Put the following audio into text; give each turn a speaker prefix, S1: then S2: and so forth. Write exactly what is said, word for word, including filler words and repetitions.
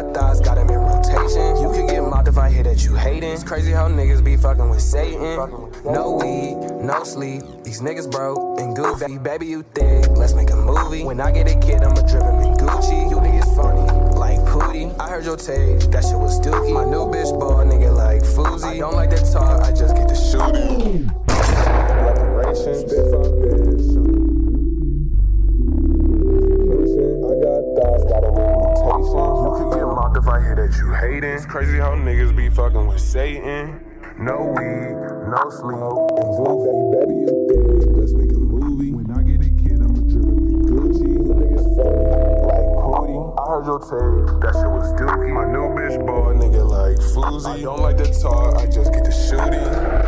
S1: got thoughts, got them in rotation. You can get mocked if I hear that you hating. It's crazy how niggas be fucking with Satan. No weed, no sleep, these niggas broke and goofy. Baby, you thick, let's make a movie. When I get a kid, I'ma drip him in Gucci. You niggas funny, like Pootie. I heard your tape, that shit was dookie. My new bitch ball, nigga like Fousey. I don't like that talk, I just get the shooting. Reparation, spit fuck bitch. I got thoughts, got them in rotation. You can get mocked if I hear that you hating. It's crazy how niggas be fucking with Satan. No weed, no sleep, and goofy. Baby, you thick, let's make a movie. When I get a kid, I'ma drip him in Gucci. You niggas funny, like Pootie. I heard your tape, that shit was dookie. My new bitch ball, nigga like Fousey. I don't like the talk, I just get the shooting.